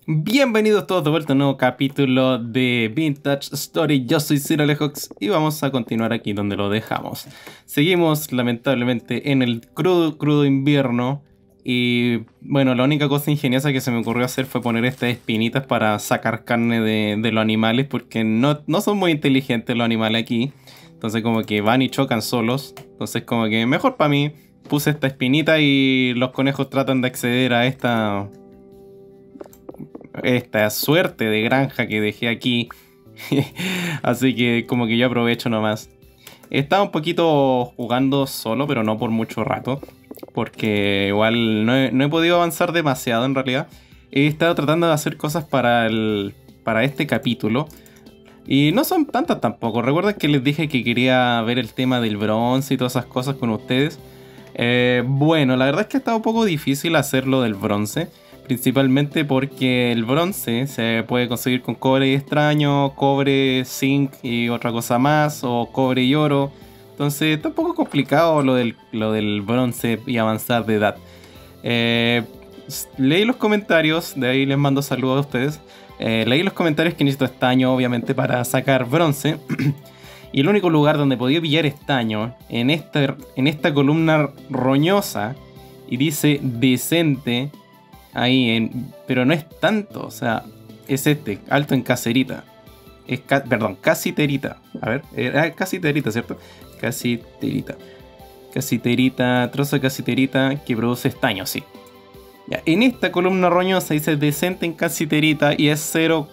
Bienvenidos todos de vuelta a un nuevo capítulo de Vintage Story. Yo soy Ciro Alejox y vamos a continuar aquí donde lo dejamos. Seguimos lamentablemente en el crudo invierno. Y bueno, la única cosa ingeniosa que se me ocurrió hacer fue poner estas espinitas para sacar carne de los animales, porque no son muy inteligentes los animales aquí. Entonces como que van y chocan solos. Entonces como que mejor para mí puse esta espinita y los conejos tratan de acceder a esta suerte de granja que dejé aquí. Así que como que yo aprovecho nomás. Estaba un poquito jugando solo, pero no por mucho rato, porque igual no he podido avanzar demasiado en realidad. He estado tratando de hacer cosas para este capítulo, y no son tantas tampoco. Recuerden que les dije que quería ver el tema del bronce y todas esas cosas con ustedes. Bueno, la verdad es que ha estado un poco difícil hacerlo del bronce. Principalmente porque el bronce se puede conseguir con cobre extraño, cobre, zinc y otra cosa más, o cobre y oro. Entonces está un poco complicado lo del bronce y avanzar de edad. Eh, Leí los comentarios, de ahí les mando saludos a ustedes. Leí los comentarios que necesito estaño, obviamente, para sacar bronce. Y el único lugar donde podía pillar estaño, en esta columna roñosa, y dice decente. Pero no es tanto, o sea, es alto en caserita. Perdón, casiterita. A ver, era casiterita, ¿cierto? Casiterita. Casiterita, trozo de casiterita que produce estaño, sí. Ya, en esta columna roñosa dice decente en casiterita y es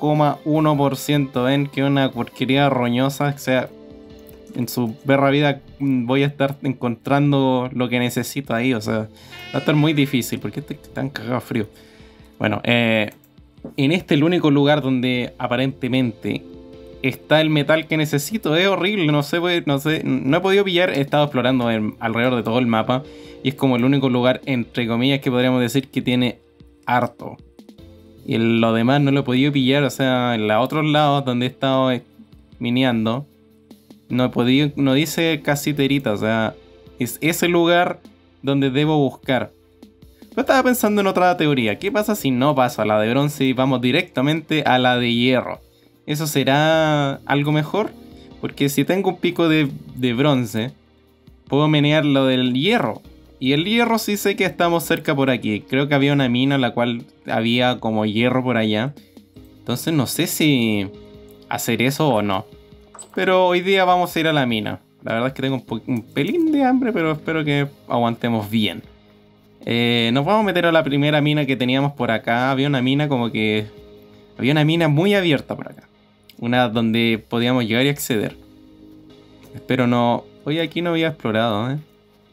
0,1%. Ven que una porquería roñosa, o sea, en su perra vida voy a estar encontrando lo que necesito ahí, o sea, va a estar muy difícil porque estoy tan cagado frío. Bueno, en este el único lugar donde aparentemente está el metal que necesito. Es horrible, no sé, no he podido pillar. He estado explorando alrededor de todo el mapa y es como el único lugar, entre comillas, que podríamos decir que tiene harto. Y lo demás no lo he podido pillar, o sea, en los otros lados donde he estado mineando, no he podido, no dice casiterita, o sea, es ese lugar donde debo buscar. Yo estaba pensando en otra teoría. ¿Qué pasa si no paso a la de bronce y vamos directamente a la de hierro? ¿Eso será algo mejor? Porque si tengo un pico de bronce, puedo menear lo del hierro. Y el hierro sí sé que estamos cerca por aquí. Creo que había una mina en la cual había como hierro por allá. Entonces no sé si hacer eso o no. Pero hoy día vamos a ir a la mina. La verdad es que tengo un pelín de hambre, pero espero que aguantemos bien. Nos vamos a meter a la primera mina que teníamos por acá. Había una mina había una mina muy abierta por acá. Una donde podíamos llegar y acceder. Espero no... Hoy aquí no había explorado, ¿eh?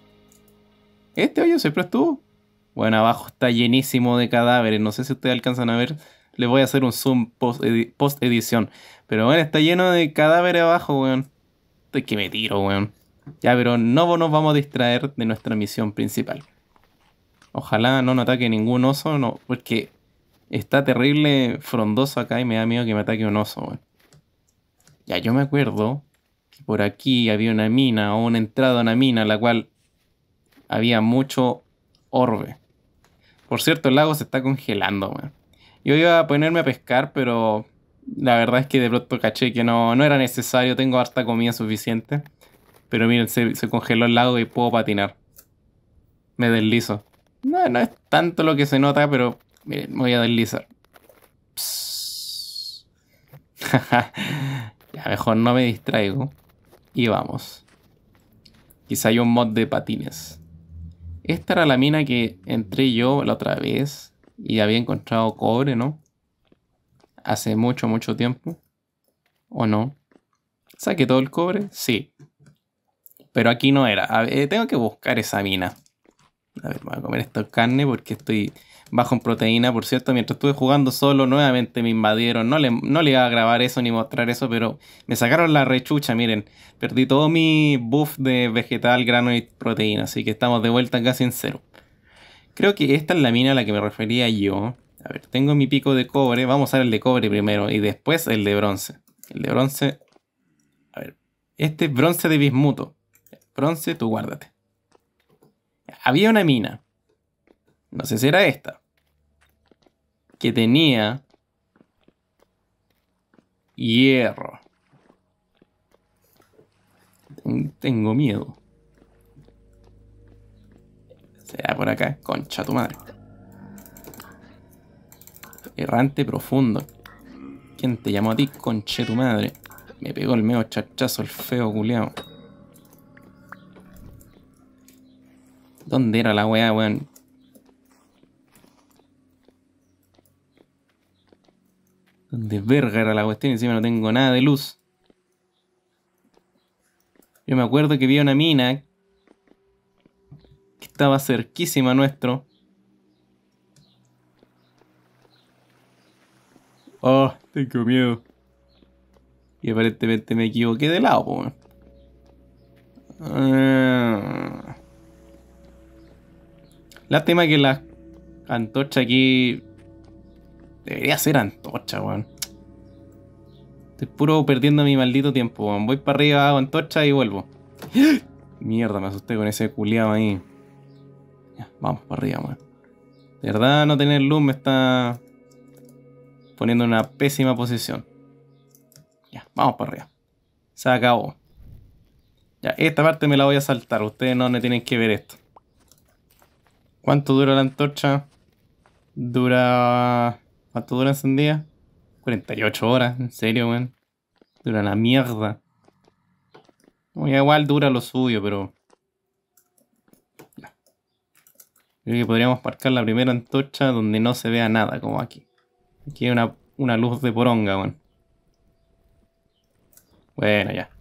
Este hoyo siempre estuvo. Bueno, abajo está llenísimo de cadáveres. No sé si ustedes alcanzan a ver. Les voy a hacer un zoom post edición. Pero bueno, está lleno de cadáveres abajo, weón. Estoy que me tiro, weón. Ya, pero no nos vamos a distraer de nuestra misión principal. Ojalá no nos ataque ningún oso, no, porque está terrible frondoso acá y me da miedo que me ataque un oso, weón. Ya, yo me acuerdo que por aquí había una mina o una entrada a una mina en la cual había mucho orbe. Por cierto, el lago se está congelando, weón. Yo iba a ponerme a pescar, pero la verdad es que de pronto caché que no era necesario. Tengo harta comida suficiente. Pero miren, se congeló el lago y puedo patinar. Me deslizo. No es tanto lo que se nota, pero miren, me voy a deslizar. Psss. Ya mejor no me distraigo. Y vamos. Quizá hay un mod de patines. Esta era la mina que entré yo la otra vez y había encontrado cobre, ¿no? Hace mucho tiempo. ¿O no? ¿Saqué todo el cobre? Sí. Pero aquí no era. A ver, tengo que buscar esa mina. A ver, voy a comer esta carne porque estoy bajo en proteína. Por cierto, mientras estuve jugando solo, nuevamente me invadieron. No le iba a grabar eso ni mostrar eso, pero me sacaron la rechucha, miren. Perdí todo mi buff de vegetal, grano y proteína, así que estamos de vuelta casi en cero. Creo que esta es la mina a la que me refería yo. A ver, tengo mi pico de cobre. Vamos a ver el de cobre primero y después el de bronce. El de bronce... A ver, este es bronce de bismuto. Bronce, tú guárdate. Había una mina, no sé si era esta, que tenía Hierro. Tengo miedo. Será por acá. Concha tu madre. Errante profundo. ¿Quién te llamó a ti, conche tu madre? Me pegó el medio chachazo el feo culiao. ¿Dónde era la weá, weón? ¿Dónde verga era la cuestión? Encima no tengo nada de luz. Yo me acuerdo que vi una mina que estaba cerquísima a nuestro. Oh, tengo miedo. Y aparentemente me equivoqué de lado, po, weón. Lástima que la antorcha aquí debería ser antorcha, weón. Estoy puro perdiendo mi maldito tiempo, weón. Voy para arriba, hago antorcha y vuelvo. Mierda, me asusté con ese culiao ahí. Ya, vamos para arriba, weón. De verdad, no tener luz me está poniendo en una pésima posición. Ya, vamos para arriba. Se acabó. Ya, esta parte me la voy a saltar. Ustedes no me tienen que ver esto. ¿Cuánto dura la antorcha? Dura... ¿Cuánto dura encendida? 48 horas, en serio, weón. Dura la mierda. Bueno, igual dura lo suyo, pero... Ya. Creo que podríamos marcar la primera antorcha donde no se vea nada, como aquí. Aquí hay una luz de poronga, weón. Bueno, ya.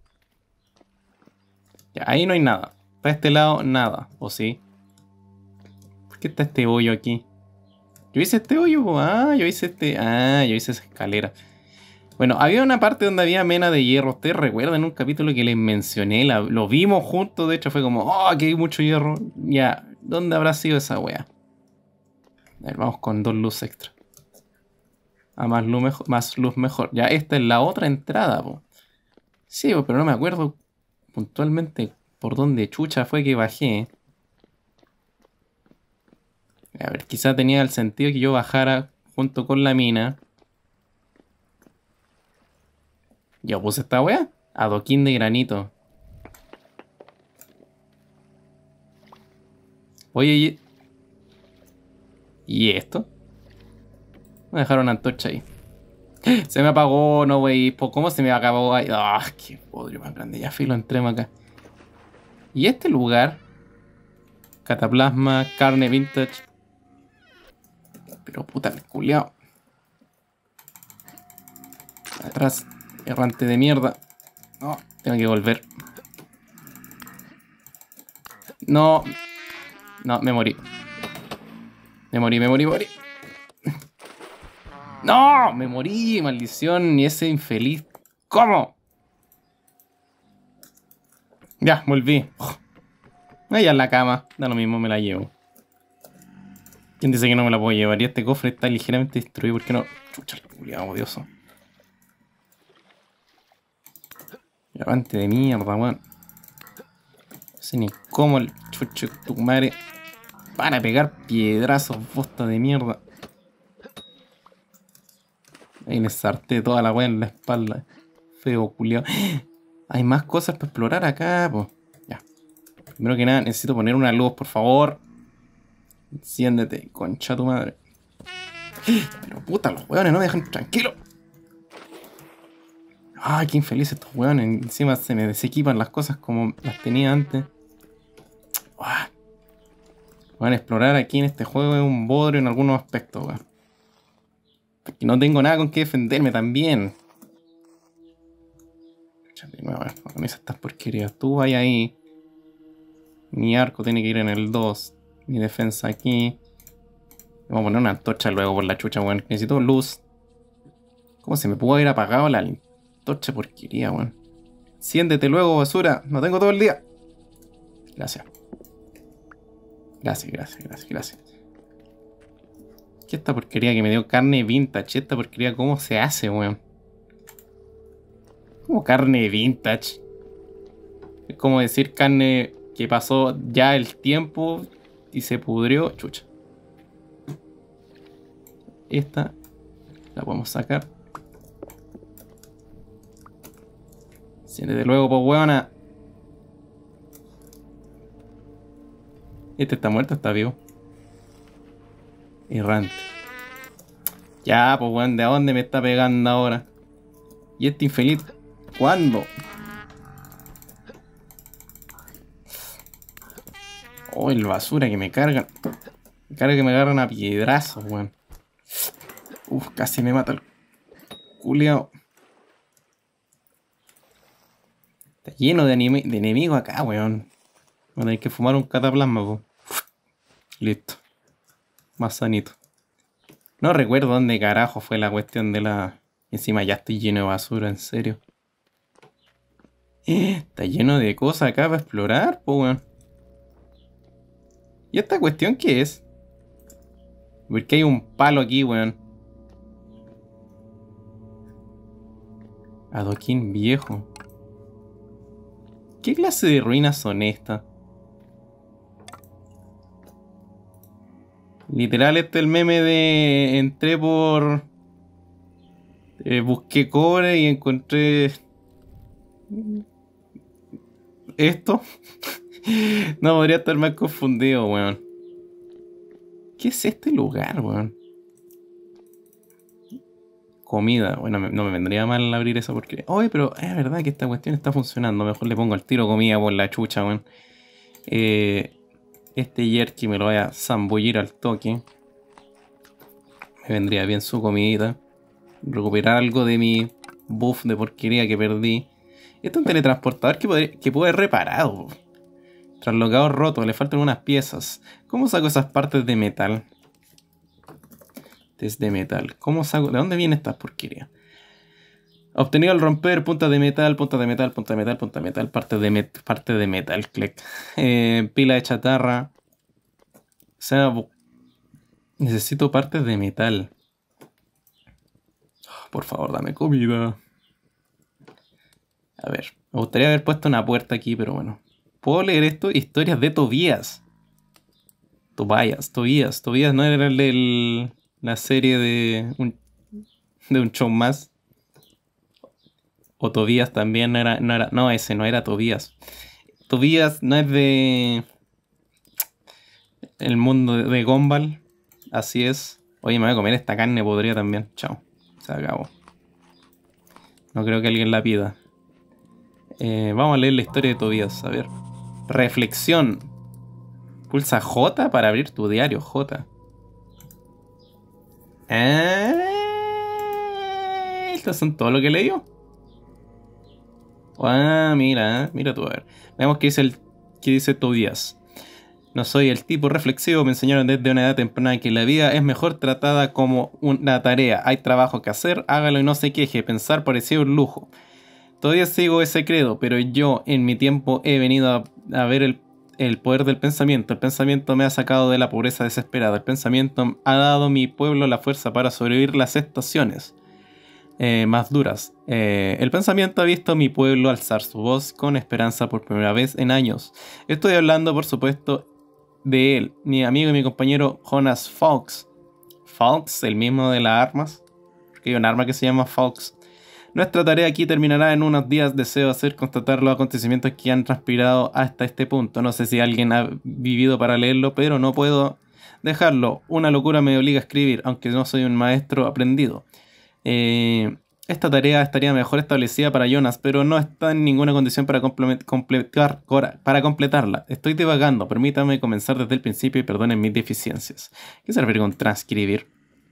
Ya, ahí no hay nada. Para este lado, nada. ¿O sí? ¿Por qué está este hoyo aquí? Yo hice este hoyo, po. Yo hice esa escalera. Bueno, había una parte donde había mena de hierro. ¿Ustedes recuerdan un capítulo que les mencioné? Lo vimos juntos, de hecho fue como, oh, aquí hay mucho hierro. Ya, ¿dónde habrá sido esa wea? A ver, vamos con 2 luces extra. Más luz mejor. Ya, esta es la otra entrada, po. Sí, po, pero no me acuerdo puntualmente por dónde chucha fue que bajé. A ver, quizá tenía el sentido que yo bajara junto con la mina. Yo puse esta wea. Adoquín de granito. Oye, ¿y esto? Me dejaron una antorcha ahí. Se me apagó, no wey. ¿Cómo se me acabó ahí? Ah, qué podrio más grande. Ya filo, entremos acá. ¿Y este lugar? Cataplasma, carne vintage. Pero puta, el culiao. Atrás, errante de mierda. No, tengo que volver. No. No, me morí. Me morí. ¡No! Me morí, maldición. Y ese infeliz. ¿Cómo? Ya, volví. Allá en la cama. Da lo mismo, me la llevo. ¿Quién dice que no me la puedo llevar? Y este cofre está ligeramente destruido. ¿Por qué no? Chucha, el culiao odioso. Levante de mierda, weón. No sé ni cómo el chucho de tu madre. Para pegar piedrazos, bosta de mierda. Ahí le sarté toda la weá en la espalda. Feo, culiao. Hay más cosas para explorar acá, po. Ya. Primero que nada, necesito poner una luz, por favor. Enciéndete, concha tu madre. Pero puta, los weones no me dejan tranquilo. Ay, qué infeliz estos weones. Encima se me desequipan las cosas como las tenía antes. Van a explorar aquí en este juego es un bodrio en algunos aspectos, weón. Porque no tengo nada con qué defenderme también. De nuevo, organiza estas porquerías. Tú vayas ahí. Mi arco tiene que ir en el 2. Mi defensa aquí. Vamos a poner una antorcha luego por la chucha, weón. Necesito luz. ¿Cómo se me pudo haber apagado la antorcha porquería, weón? Enciéndete luego, basura. No tengo todo el día. Gracias. Gracias. ¿Qué esta porquería que me dio carne vintage? Esta porquería, ¿cómo se hace, weón? ¿Cómo carne vintage? Es como decir carne que pasó ya el tiempo y se pudrió. Chucha. Esta la podemos sacar. Desde luego, pues, weona. Este está muerto, está vivo. Errante. Ya, pues, weón, ¿de dónde me está pegando ahora? ¿Y este infeliz? ¿Cuándo? Oh, el basura que me cargan. Me carga que me agarran a piedrazos, weón. Uf, casi me mata el culiao. Está lleno de enemigos acá, weón. Voy a tener que fumar un cataplasma, po. Listo. Más sanito. No recuerdo dónde carajo fue la cuestión de la... Encima ya estoy lleno de basura, en serio. Está lleno de cosas acá para explorar, po, weón. ¿Y esta cuestión qué es? Porque hay un palo aquí, weón. Adoquín viejo. ¿Qué clase de ruinas son estas? Literal, este es el meme de... Entré por... busqué cobre y encontré... ¿Esto? No, podría estar más confundido, weón. ¿Qué es este lugar, weón? Comida. Bueno, no me vendría mal abrir eso porque... Oye, pero es verdad que esta cuestión está funcionando. Mejor le pongo al tiro comida por la chucha, weón. Este jerky me lo voy a zambullir al toque. Me vendría bien su comidita. Recuperar algo de mi buff de porquería que perdí. Esto es un teletransportador que puedo haber reparado. Traslocador roto, le faltan unas piezas. ¿Cómo saco esas partes de metal? Desde metal. ¿Cómo saco? ¿De dónde viene esta porquería? Obtenido al romper puntas de metal, puntas de metal, punta de metal, punta de metal, parte de metal, click. Pila de chatarra. O sea, necesito partes de metal. Por favor, dame comida. A ver, me gustaría haber puesto una puerta aquí, pero bueno. ¿Puedo leer esto? Historias de Tobías. Tobías no era el de la serie de un show más. O Tobías también no, ese no era Tobías. Tobías no es de el mundo de Gumball. Así es. Oye, me voy a comer esta carne, podría también. Chao. Se acabó. No creo que alguien la pida. Vamos a leer la historia de Tobías. A ver. Reflexión. Pulsa J para abrir tu diario. J. ¿Estos son todo lo que leí yo? Ah, mira tú, a ver. Veamos qué dice Tobías. No soy el tipo reflexivo, me enseñaron desde una edad temprana que la vida es mejor tratada como una tarea. Hay trabajo que hacer, hágalo y no se queje, pensar parecía un lujo. Todavía sigo ese credo, pero yo en mi tiempo he venido a ver el poder del pensamiento. El pensamiento me ha sacado de la pobreza desesperada. El pensamiento ha dado a mi pueblo la fuerza para sobrevivir las estaciones más duras. El pensamiento ha visto a mi pueblo alzar su voz con esperanza por primera vez en años. Estoy hablando, por supuesto, de él, mi amigo y mi compañero Jonas Fawkes. Fawkes, el mismo de las armas, porque hay un arma que se llama Fawkes. Nuestra tarea aquí terminará en unos días. Deseo hacer constatar los acontecimientos que han transpirado hasta este punto. No sé si alguien ha vivido para leerlo, pero no puedo dejarlo. Una locura me obliga a escribir, aunque no soy un maestro aprendido. Esta tarea estaría mejor establecida para Jonas, pero no está en ninguna condición para completarla. Estoy divagando, permítame comenzar desde el principio y perdonen mis deficiencias. ¿Qué se refiere con transcribir?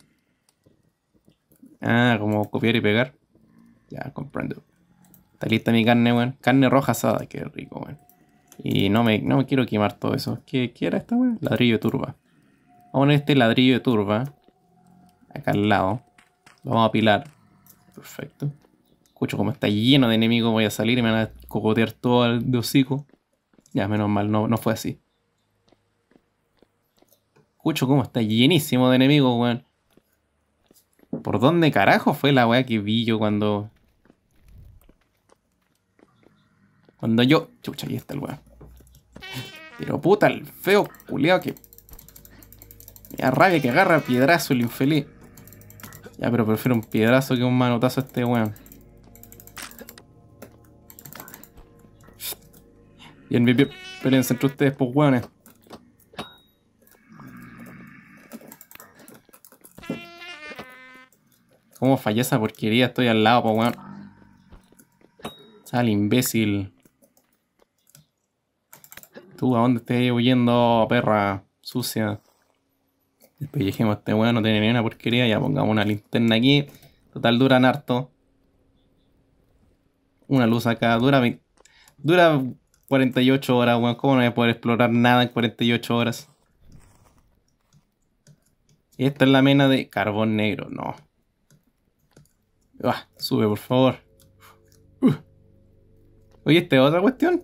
Ah, como copiar y pegar. Ya, comprendo. Está lista mi carne, weón. Carne roja asada, qué rico, weón. Y no me quiero quemar todo eso. ¿Qué era esta, weón? Ladrillo de turba. Vamos a poner este ladrillo de turba acá al lado. Lo vamos a apilar. Perfecto. Escucho como está lleno de enemigos. Voy a salir y me van a cogotear todo el de hocico. Ya, menos mal, no fue así. Escucho como está llenísimo de enemigos, weón. ¿Por dónde carajo fue la weá que vi yo cuando yo... Chucha, ahí está el weón. Pero puta, el feo culiao que... Me da rabia que agarra piedrazo el infeliz. Ya, pero prefiero un piedrazo que un manotazo a este weón. Bien, bien, bien. Pélense entre ustedes, pues, hueones. ¿Cómo fallé esa porquería? Estoy al lado, pues, weón. Sal, imbécil. ¿Tú a dónde estás huyendo, perra sucia? Despellejemos a este weón, no tiene ni una porquería. Ya pongamos una linterna aquí. Total, duran harto. Una luz acá. Dura 48 horas, weón. ¿Cómo no voy a poder explorar nada en 48 horas? Y esta es la mena de carbón negro. No. Sube, por favor. Oye, ¿esta es otra cuestión?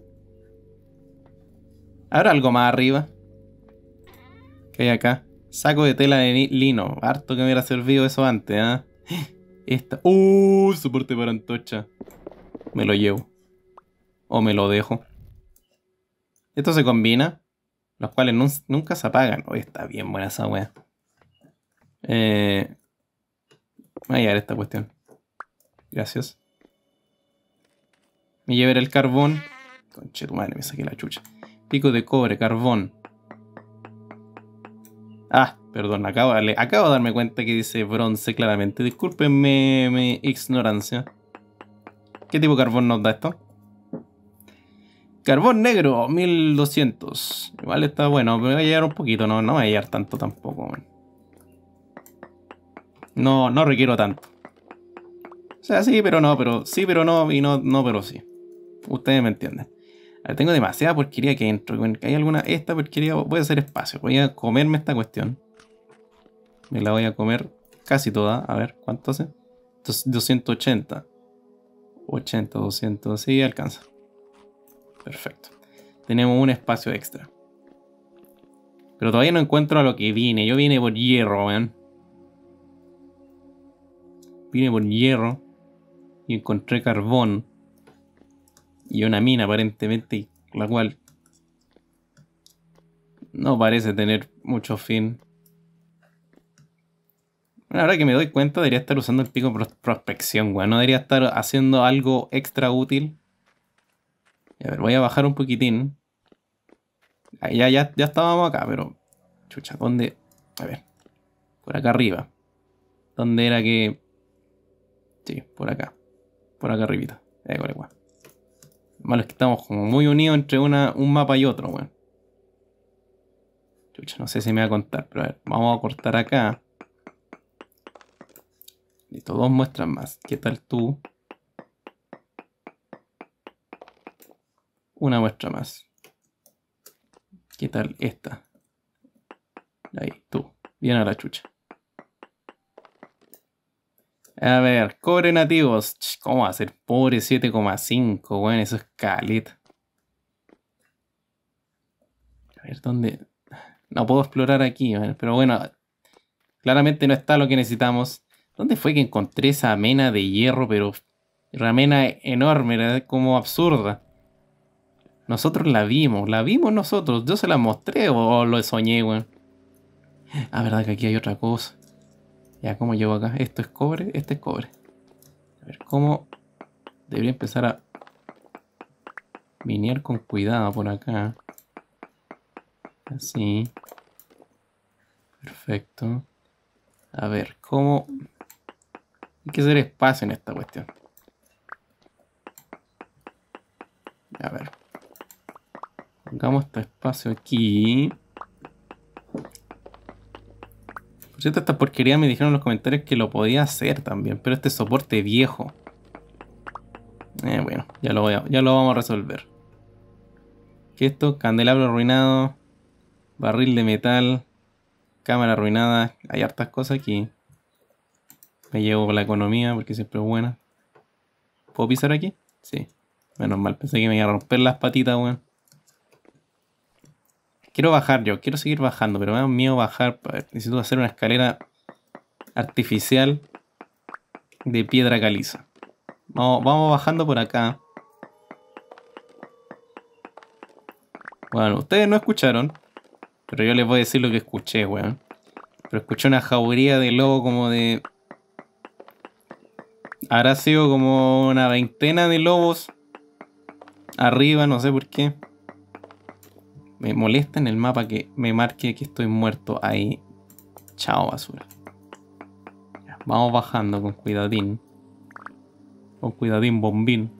¿Habrá algo más arriba? ¿Qué hay acá? Saco de tela de lino. Harto que me hubiera servido eso antes, ¿ah? Esta. Soporte para antorcha. Me lo llevo. O me lo dejo. Esto se combina. Los cuales nunca se apagan. Oye, está bien buena esa wea. Voy a llevar esta cuestión. Gracias. Me llevaré el carbón. Conche tu madre, me saqué la chucha. Pico de cobre, carbón. Perdón, acabo de darme cuenta que dice bronce claramente. Discúlpenme mi ignorancia. ¿Qué tipo de carbón nos da esto? Carbón negro, 1200. Igual está bueno, pero voy a llegar un poquito, no voy a llegar tanto tampoco, man. No requiero tanto. O sea, sí, pero no, sí, pero no, y no, pero sí. Ustedes me entienden. A ver, tengo demasiada porquería aquí adentro. ¿Hay alguna? Esta porquería, voy a hacer espacio. Voy a comerme esta cuestión. Me la voy a comer casi toda. A ver, ¿cuánto hace? 280. 80, 200. Sí, alcanza. Perfecto. Tenemos un espacio extra. Pero todavía no encuentro a lo que vine. Yo vine por hierro, weón. Vine por hierro. Y encontré carbón. Y una mina aparentemente. La cual no parece tener mucho fin. Bueno, ahora que me doy cuenta, debería estar usando el pico prospección, weón. No debería estar haciendo algo extra útil. A ver, voy a bajar un poquitín. Ya estábamos acá, pero... Chucha, ¿dónde? A ver. Por acá arriba. ¿Dónde era que...? Sí, por acá. Por acá arribita. Lo malo es que estamos como muy unidos entre un mapa y otro, weón. Chucha, no sé si me va a contar, pero a ver, vamos a cortar acá. Listo, 2 muestras más. ¿Qué tal tú? Una muestra más. ¿Qué tal esta? Ahí, tú. Bien a la chucha. A ver, cobre nativos. ¿Cómo va a ser pobre 7,5? Bueno, eso es caleta. A ver, ¿dónde? No puedo explorar aquí, pero bueno. Claramente no está lo que necesitamos. ¿Dónde fue que encontré esa mena de hierro? Pero una mena enorme, era como absurda. Nosotros la vimos nosotros. Yo se la mostré o lo soñé, weón. Verdad que aquí hay otra cosa. Ya, ¿cómo llevo acá? ¿Esto es cobre? Este es cobre. A ver, ¿cómo? Debería empezar a minear con cuidado por acá. Así. Perfecto. A ver, ¿cómo? Hay que hacer espacio en esta cuestión. A ver. Pongamos este espacio aquí. Por cierto, esta porquería me dijeron en los comentarios que lo podía hacer también, pero este soporte viejo. Bueno, ya lo vamos a resolver. ¿Qué es esto? Candelabro arruinado. Barril de metal. Cámara arruinada. Hay hartas cosas aquí. Me llevo la economía porque siempre es buena. ¿Puedo pisar aquí? Sí. Menos mal, pensé que me iba a romper las patitas, weón. Quiero bajar yo, quiero seguir bajando, pero me da miedo bajar. A ver, necesito hacer una escalera artificial de piedra caliza. Vamos bajando por acá. Bueno, ustedes no escucharon, pero yo les voy a decir lo que escuché, weón. Pero escuché una jauría de lobo como de... Habrá sido como una veintena de lobos arriba, no sé por qué. Me molesta en el mapa que me marque que estoy muerto ahí. Chao, basura. Ya, vamos bajando con cuidadín. Con cuidadín, bombín.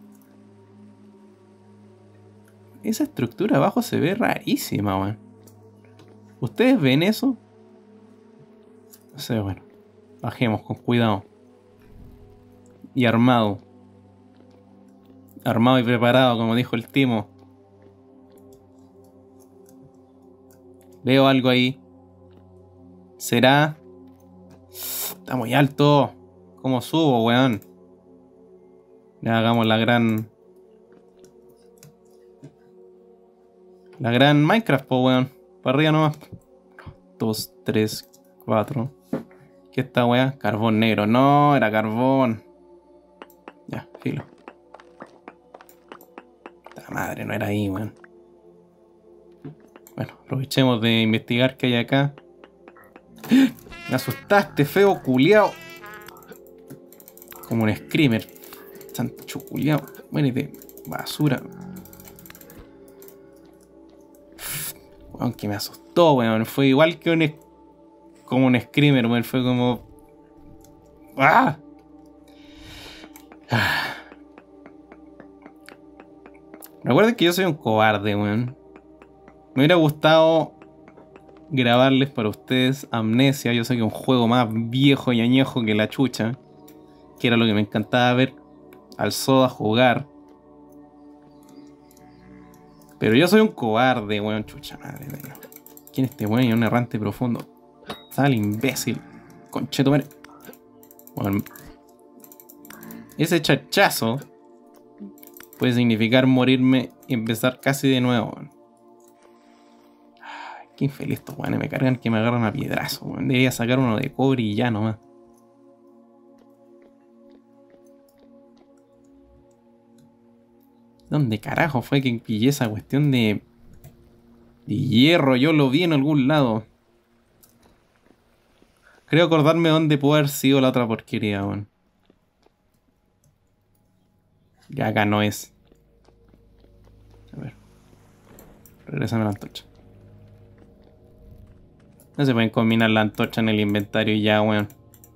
Esa estructura abajo se ve rarísima, weón. ¿Ustedes ven eso? No sé, bueno. Bajemos con cuidado. Y armado. Armado y preparado, como dijo el Timo. Veo algo ahí. ¿Será? Está muy alto. ¿Cómo subo, weón? Ya hagamos la gran... La gran Minecraft, po, weón. Para arriba nomás. 2, 3, 4. ¿Qué esta weá? Carbón negro. No, era carbón. Ya, filo. La madre, no era ahí, weón. Bueno, aprovechemos de investigar qué hay acá. Me asustaste, feo culiao. Como un screamer. Sancho culiao. Muérete, basura. Weón, que me asustó, weón. Fue igual que un... Como un screamer, weón. Fue como... ¡Ah! Recuerden que yo soy un cobarde, weón. Me hubiera gustado grabarles para ustedes Amnesia. Yo sé que es un juego más viejo y añejo que la chucha. Que era lo que me encantaba ver al Soda jugar. Pero yo soy un cobarde, weón. Chucha madre, weón. ¿Quién es este weón? Y un errante profundo. Sal, imbécil. Conchetumare. Bueno, ese chachazo puede significar morirme y empezar casi de nuevo, weón. Ay, qué infeliz estos weones. Me cargan que me agarran a piedrazo, weón. Debería sacar uno de cobre y ya nomás. ¿Dónde carajo fue que pillé esa cuestión de hierro? Yo lo vi en algún lado. Creo acordarme dónde pudo haber sido la otra porquería, weón. Ya acá no es. A ver. Regresame la antorcha. No se pueden combinar la antorcha en el inventario y ya, weón.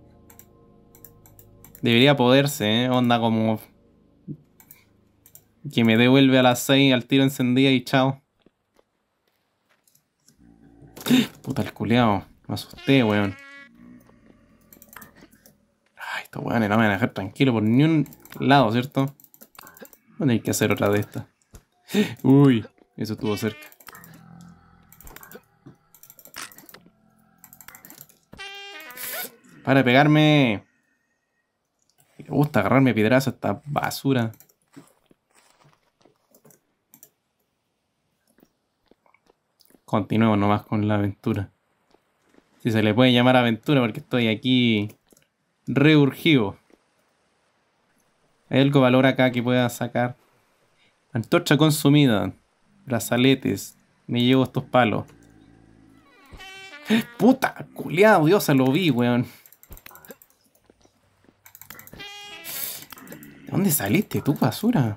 Debería poderse, ¿eh? Onda como... Que me devuelve a las 6 al tiro encendida y chao. Puta el culeado. Me asusté, weón. Ay, estos weones no me van a dejar tranquilo por ni un lado, ¿cierto? No hay que hacer otra de estas. Uy, eso estuvo cerca. Para de pegarme. Me gusta agarrarme piedrazo a esta basura. Continuemos nomás con la aventura. Si se le puede llamar aventura porque estoy aquí reurgido. ¿Hay algo de valor acá que pueda sacar? Antorcha consumida. Brazaletes. Me llevo estos palos. ¡Puta! Culeado, Dios, se lo vi, weón. ¿De dónde saliste tú, basura?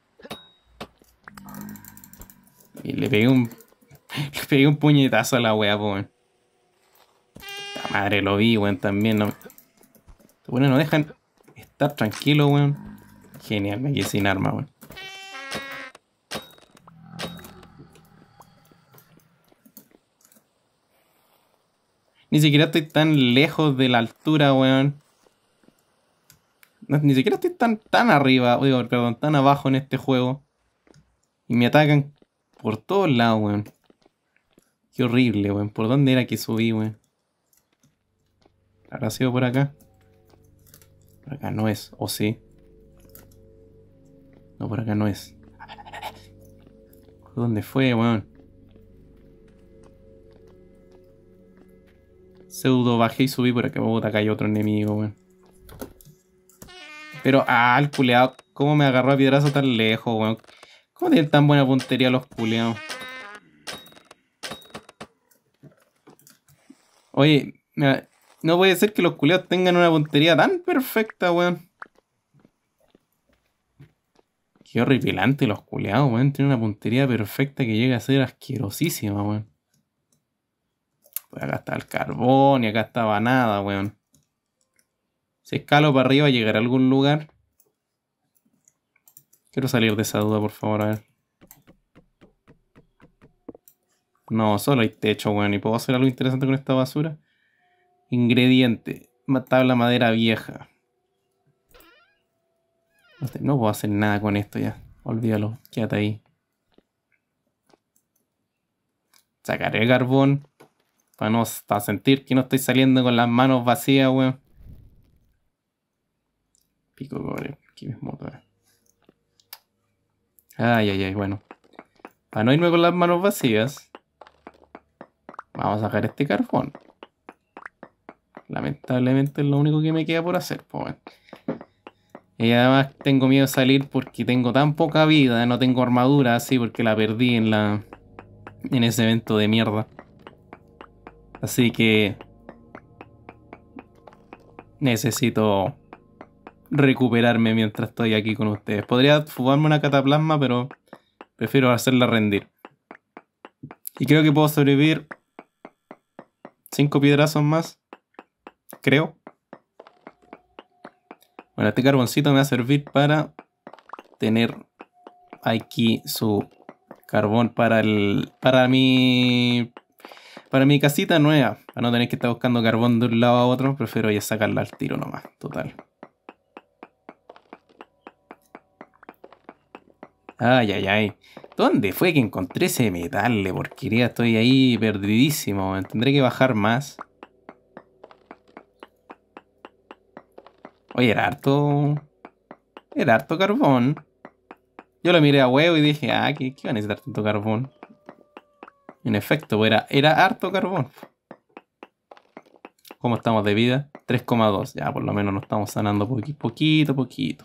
Y le pegué un... Le pegué un puñetazo a la wea, weón. La madre, lo vi, weón, también. No... Bueno, no dejan estar tranquilo, weón. Genial, me quedé sin arma, weón. Ni siquiera estoy tan lejos de la altura, weón. No, ni siquiera estoy tan arriba, digo, perdón, tan abajo en este juego. Y me atacan por todos lados, weón. Qué horrible, weón. ¿Por dónde era que subí, weón? ¿Habrá sido por acá? Por acá no es, ¿o sí? No, por acá no es. ¿Por dónde fue, weón? Pseudo bajé y subí por acá. Puta, acá hay otro enemigo, weón. Pero, el culeado. ¿Cómo me agarró a piedrazo tan lejos, weón? ¿Cómo tienen tan buena puntería los culeados? Oye, no puede ser que los culeados tengan una puntería tan perfecta, weón. Qué horripilante los culeados, weón. Tiene una puntería perfecta que llega a ser asquerosísima, weón. Pues acá está el carbón y acá estaba nada, weón. Si escalo para arriba, ¿llegará a algún lugar? Quiero salir de esa duda, por favor, a ver. No, solo hay techo, weón. ¿Y puedo hacer algo interesante con esta basura? Ingrediente. Tabla madera vieja. No puedo hacer nada con esto ya. Olvídalo. Quédate ahí. Sacaré carbón. Para sentir que no estoy saliendo con las manos vacías, weón. Pico cobre. Aquí mismo. Ay, ay, ay, bueno. Para no irme con las manos vacías, vamos a sacar este carbón. Lamentablemente es lo único que me queda por hacer, pues bueno. Y además tengo miedo de salir porque tengo tan poca vida, no tengo armadura así porque la perdí en ese evento de mierda. Así que necesito recuperarme mientras estoy aquí con ustedes. Podría fumarme una cataplasma, pero prefiero hacerla rendir. Y creo que puedo sobrevivir 5 piedrazos más. Creo. Bueno, este carboncito me va a servir para tener aquí su carbón para mi casita nueva. Para no tener que estar buscando carbón de un lado a otro, prefiero ya sacarla al tiro nomás. Total. Ay, ay, ay. ¿Dónde fue que encontré ese metal de porquería? Estoy ahí perdidísimo. Tendré que bajar más. Oye, era harto. Era harto carbón. Yo lo miré a huevo y dije, ah, ¿qué va a necesitar tanto carbón? En efecto, pues era harto carbón. ¿Cómo estamos de vida? 3,2. Ya, por lo menos nos estamos sanando poquito, poquito.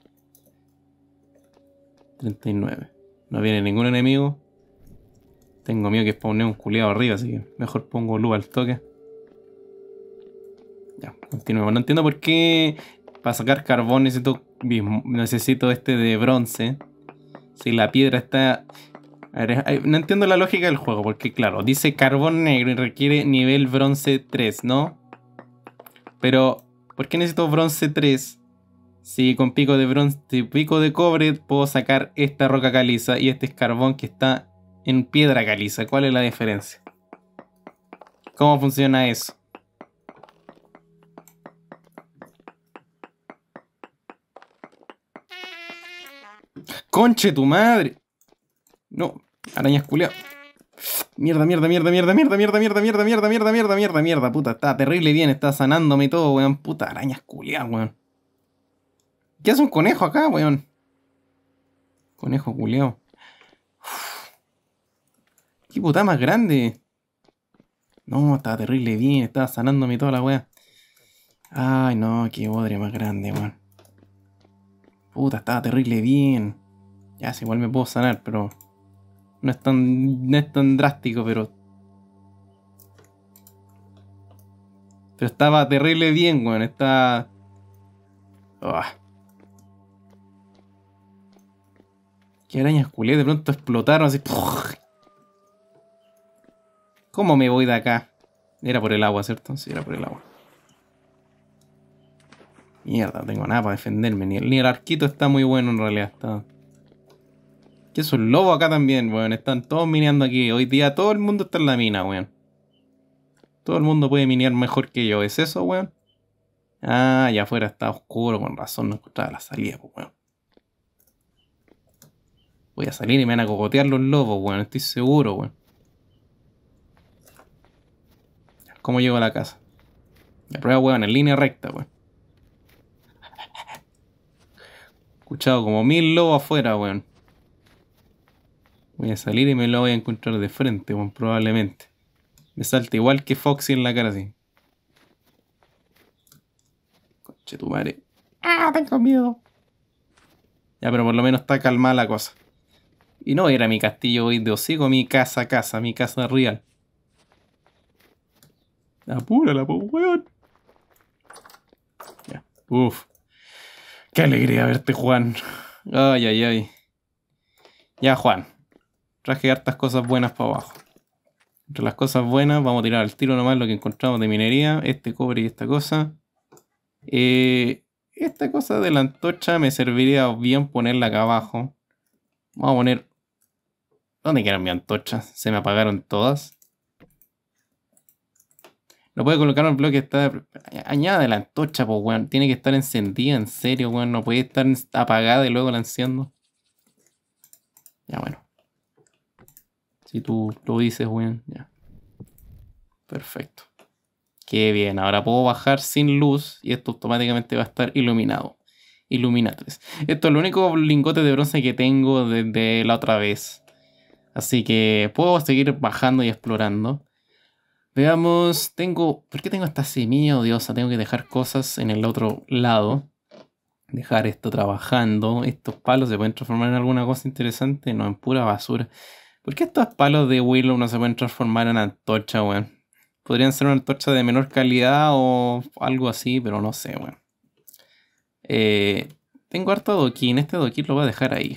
39. No viene ningún enemigo. Tengo miedo que spawne un culiado arriba, así que mejor pongo luz al toque. Ya, continuemos. No entiendo por qué para sacar carbón necesito este de bronce. Si la piedra está... A ver, no entiendo la lógica del juego, porque claro, dice carbón negro y requiere nivel bronce 3, ¿no? Pero, ¿por qué necesito bronce 3? Si con pico de bronce, pico de cobre puedo sacar esta roca caliza y este es carbón que está en piedra caliza. ¿Cuál es la diferencia? ¿Cómo funciona eso? ¡Conche tu madre! No, arañas culiadas. Mierda, mierda, mierda, mierda, mierda, mierda, mierda, mierda, mierda, mierda, mierda, mierda, mierda, puta, está terrible bien, está sanándome todo, weón. Puta, arañas culiadas, weón. ¿Qué hace un conejo acá, weón? Conejo culiao. ¿Qué puta más grande? No, estaba terrible bien, estaba sanándome toda la weá. Ay, no, qué bodre más grande, weón. Puta, estaba terrible bien. Ya, si igual me puedo sanar, pero... No es tan drástico, pero... Pero estaba terrible bien, weón. Está... Qué arañas culiadas de pronto explotaron así. ¿Cómo me voy de acá? Era por el agua, ¿cierto? Sí, era por el agua. Mierda, no tengo nada para defenderme. Ni el arquito está muy bueno en realidad. Está... ¿Qué es un lobo acá también, weón? Están todos mineando aquí. Hoy día todo el mundo está en la mina, weón. Todo el mundo puede minear mejor que yo. ¿Es eso, weón? Ah, allá afuera está oscuro. Con razón no encontraba la salida, pues, weón. Voy a salir y me van a cogotear los lobos, weón. Estoy seguro, weón. ¿Cómo llego a la casa? La prueba, weón, en línea recta, weón. Escuchado como 1000 lobos afuera, weón. Voy a salir y me lo voy a encontrar de frente, weón, probablemente. Me salta igual que Foxy en la cara, así. Conche tu madre. ¡Ah, tengo miedo! Ya, pero por lo menos está calmada la cosa. Y no era mi castillo hoy de hocico, mi casa real. Apúrala, po, weón. Ya. Uf. Qué alegría verte, Juan. Ay, ay, ay. Ya, Juan. Traje hartas cosas buenas para abajo. Entre las cosas buenas, vamos a tirar al tiro nomás lo que encontramos de minería. Este cobre y esta cosa. Esta cosa de la antorcha me serviría bien ponerla acá abajo. Vamos a poner... ¿Dónde quedan mis antorchas? Se me apagaron todas. No puede colocar un bloque que está... Añade la antorcha, pues, weón. Tiene que estar encendida, en serio, weón. No puede estar apagada y luego la enciendo. Ya, bueno. Si tú lo dices, weón, ya. Perfecto. Qué bien. Ahora puedo bajar sin luz y esto automáticamente va a estar iluminado. Iluminatres. Esto es el único lingote de bronce que tengo desde la otra vez. Así que puedo seguir bajando y explorando. Veamos, tengo... ¿Por qué tengo esta semilla odiosa? Tengo que dejar cosas en el otro lado. Dejar esto trabajando. Estos palos se pueden transformar en alguna cosa interesante. No, en pura basura. ¿Por qué estos palos de Willow no se pueden transformar en antorcha, weón? Podrían ser una antorcha de menor calidad o algo así, pero no sé, weón. Tengo harto adoquín. Este adoquín lo voy a dejar ahí.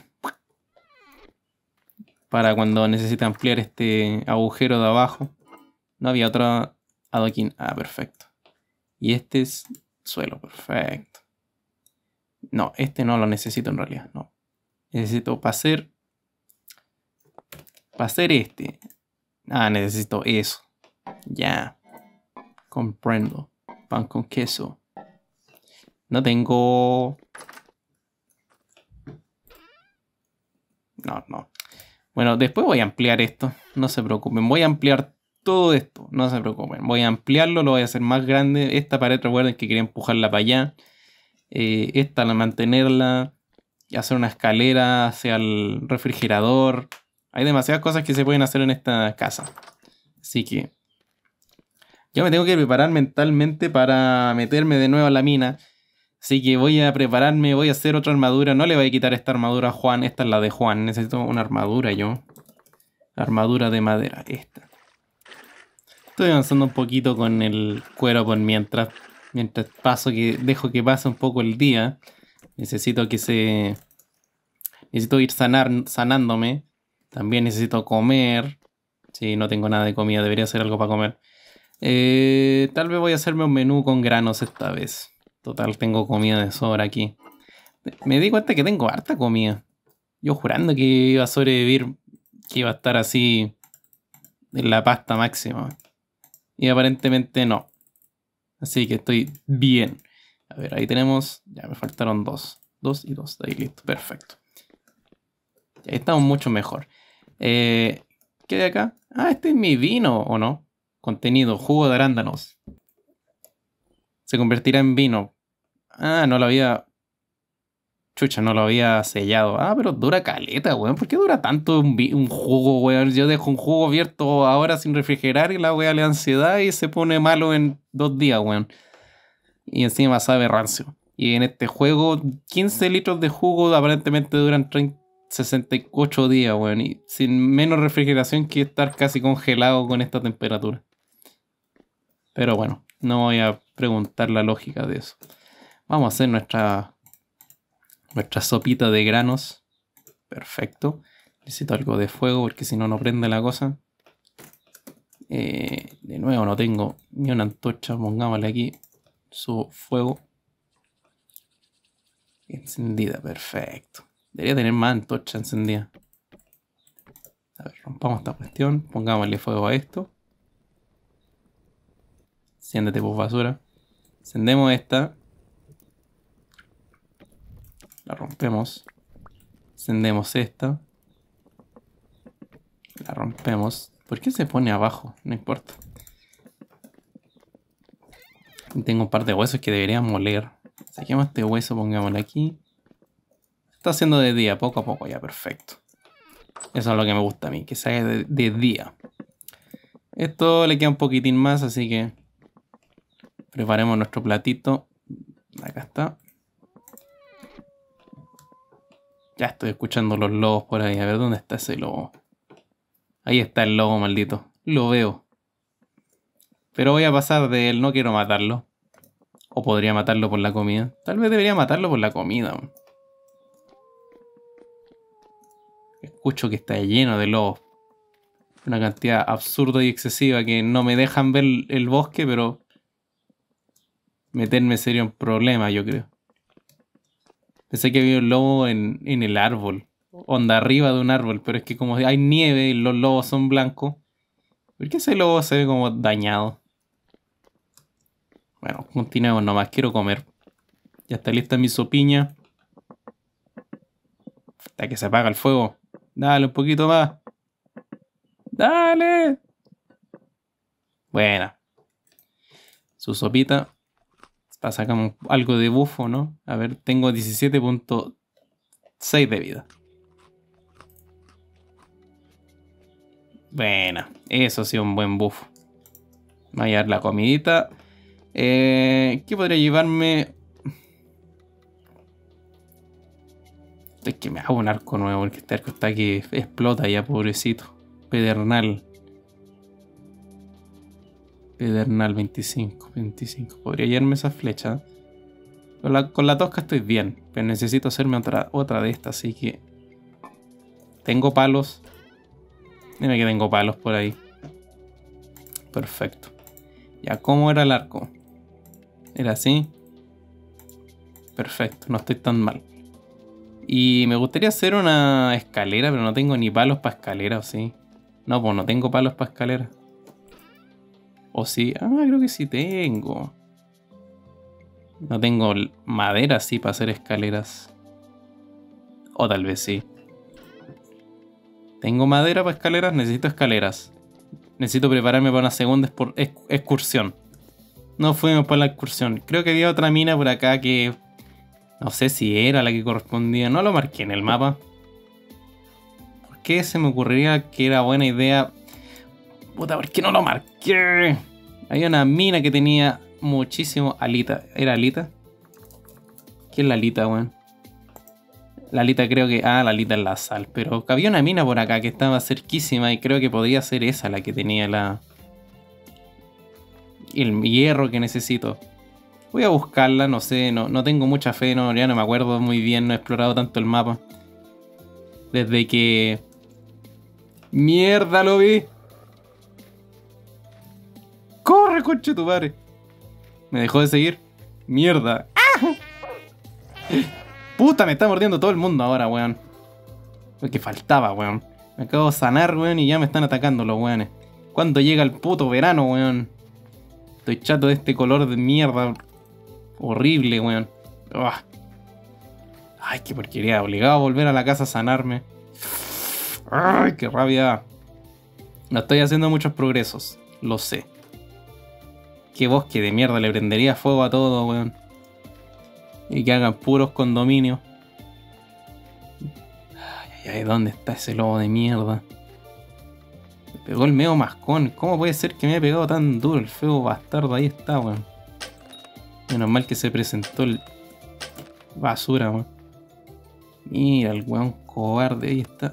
Para cuando necesite ampliar este agujero de abajo. No había otro adoquín. Ah, perfecto. Y este es suelo, perfecto. No, este no lo necesito en realidad, no. Necesito para hacer este. Ah, necesito eso. Ya. Comprendo. Pan con queso. No tengo... No. Bueno, después voy a ampliar esto. No se preocupen. Voy a ampliar todo esto. No se preocupen. Voy a ampliarlo. Lo voy a hacer más grande. Esta pared, recuerden que quería empujarla para allá. Esta, la mantenerla. Y hacer una escalera hacia el refrigerador. Hay demasiadas cosas que se pueden hacer en esta casa. Así que... yo me tengo que preparar mentalmente para meterme de nuevo a la mina. Así que voy a prepararme, voy a hacer otra armadura. No le voy a quitar esta armadura a Juan. Esta es la de Juan. Necesito una armadura yo. Armadura de madera. Esta. Estoy avanzando un poquito con el cuero por mientras. Mientras dejo que pase un poco el día. Necesito ir sanándome. También necesito comer. Si no tengo nada de comida, debería hacer algo para comer. Tal vez voy a hacerme un menú con granos esta vez. Total, tengo comida de sobra aquí. Me di cuenta que tengo harta comida. Yo jurando que iba a sobrevivir, que iba a estar así en la pasta máxima. Y aparentemente no. Así que estoy bien. A ver, ahí tenemos... ya me faltaron 2. 2 y 2. Ahí listo, perfecto. Ya estamos mucho mejor. ¿Qué hay acá? Ah, este es mi vino, ¿o no? Contenido, jugo de arándanos. Se convertirá en vino. Ah, no lo había... chucha, no lo había sellado. Ah, pero dura caleta, weón. ¿Por qué dura tanto un jugo, weón? Yo dejo un jugo abierto ahora sin refrigerar y la weá le da ansiedad y se pone malo en 2 días, weón. Y encima sabe rancio. Y en este juego, 15 litros de jugo aparentemente duran 68 días, weón. Y sin menos refrigeración que estar casi congelado con esta temperatura. Pero bueno, no voy a preguntar la lógica de eso. Vamos a hacer nuestra sopita de granos. Perfecto. Necesito algo de fuego porque si no, no prende la cosa. De nuevo, no tengo ni una antorcha. Pongámosle aquí su fuego. Encendida, perfecto. Debería tener más antorcha encendida. A ver, rompamos esta cuestión. Pongámosle fuego a esto. Enciéndete, pues, basura. Encendemos esta. La rompemos. Encendemos esta. La rompemos. ¿Por qué se pone abajo? No importa. Tengo un par de huesos que debería moler. Saquemos este hueso, pongámoslo aquí. Está haciendo de día, poco a poco, ya, perfecto. Eso es lo que me gusta a mí, que se haga de día. Esto le queda un poquitín más, así que preparemos nuestro platito. Acá está. Ya estoy escuchando los lobos por ahí. A ver, ¿dónde está ese lobo? Ahí está el lobo, maldito. Lo veo. Pero voy a pasar de él, no quiero matarlo. O podría matarlo por la comida. Tal vez debería matarlo por la comida. Escucho que está lleno de lobos. Una cantidad absurda y excesiva que no me dejan ver el bosque, pero meterme sería un problema, yo creo. Pensé que había un lobo en el árbol. Onda arriba de un árbol, pero es que como hay nieve y los lobos son blancos, ¿por qué ese lobo se ve como dañado? Bueno, continuemos nomás, quiero comer. Ya está lista mi sopiña. Hasta que se apaga el fuego. Dale, un poquito más. Dale. Buena. Su sopita. Para sacar algo de bufo, ¿no? A ver, tengo 17.6 de vida. Buena. Eso sí, un buen buffo. Me voy a dar la comidita. ¿Qué podría llevarme? Es que me hago un arco nuevo, porque este arco está que explota ya, pobrecito. Pedernal. Pedernal 25. Podría llevarme esa flecha. Con la tosca estoy bien, pero necesito hacerme otra de estas, así que... Tengo palos. Dime que tengo palos por ahí. Perfecto. Ya, ¿cómo era el arco? ¿Era así? Perfecto, no estoy tan mal. Y me gustaría hacer una escalera, pero no tengo ni palos para escalera, ¿o sí? No, pues no tengo palos para escalera. ¿O sí? Ah, creo que sí tengo. No tengo madera así para hacer escaleras. O tal vez sí. ¿Tengo madera para escaleras? Necesito escaleras. Necesito prepararme para una segunda excursión. No fuimos para la excursión. Creo que había otra mina por acá que... No sé si era la que correspondía. No lo marqué en el mapa. ¿Por qué se me ocurriría que era buena idea? Puta, ¿por qué no lo marqué? Había una mina que tenía muchísimo alita. ¿Era alita? ¿Qué es la alita, weón? La alita creo que... Ah, la alita es la sal. Pero había una mina por acá que estaba cerquísima y creo que podría ser esa la que tenía el hierro que necesito. Voy a buscarla, no sé, no tengo mucha fe, ya no me acuerdo muy bien, no he explorado tanto el mapa. Desde que... ¡Mierda, lo vi! ¡Corre, conche tu padre! ¿Me dejó de seguir? ¡Mierda! ¡Ah! ¡Puta, me está mordiendo todo el mundo ahora, weón! Lo que faltaba, weón. Me acabo de sanar, weón, y ya me están atacando los weones. ¿Cuándo llega el puto verano, weón? Estoy chato de este color de mierda. Horrible, weón. Ugh. Ay, qué porquería. Obligado a volver a la casa a sanarme. Ay, qué rabia. No estoy haciendo muchos progresos. Lo sé. Qué bosque de mierda. Le prendería fuego a todo, weón. Y que hagan puros condominios. Ay, ¿dónde está ese lobo de mierda? Me pegó el medio mascón. ¿Cómo puede ser que me haya pegado tan duro el feo bastardo? Ahí está, weón. Menos mal que se presentó el basura, weón. Mira el weón cobarde, ahí está.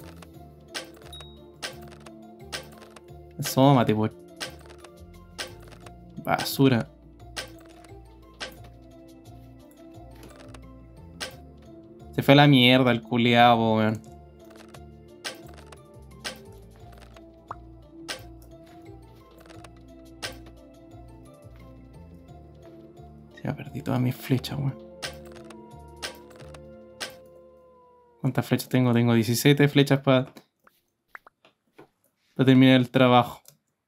Asómate, por basura. Se fue a la mierda el culiao, weón. Ya perdí todas mis flechas, weón. ¿Cuántas flechas tengo? Tengo 17 flechas para terminar el trabajo.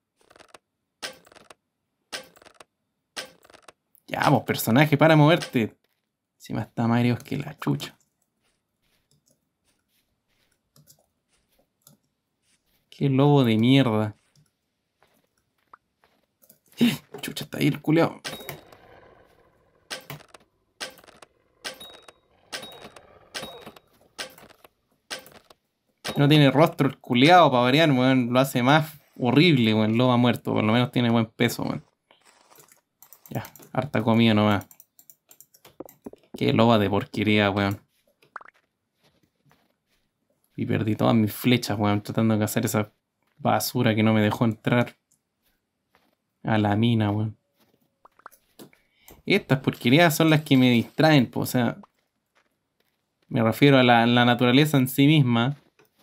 Ya, vos, personaje, para moverte. Encima está Mario que la chucha. Qué lobo de mierda. Chucha, está ahí el culiao. No tiene rostro el culiao para variar, weón. Lo hace más horrible, weón. Lobo muerto. Por lo menos tiene buen peso, weón. Ya, harta comida nomás. Qué loba de porquería, weón. Y perdí todas mis flechas, weón. Tratando de hacer esa basura que no me dejó entrar a la mina, weón. Estas porquerías son las que me distraen, pues, o sea... Me refiero a la naturaleza en sí misma.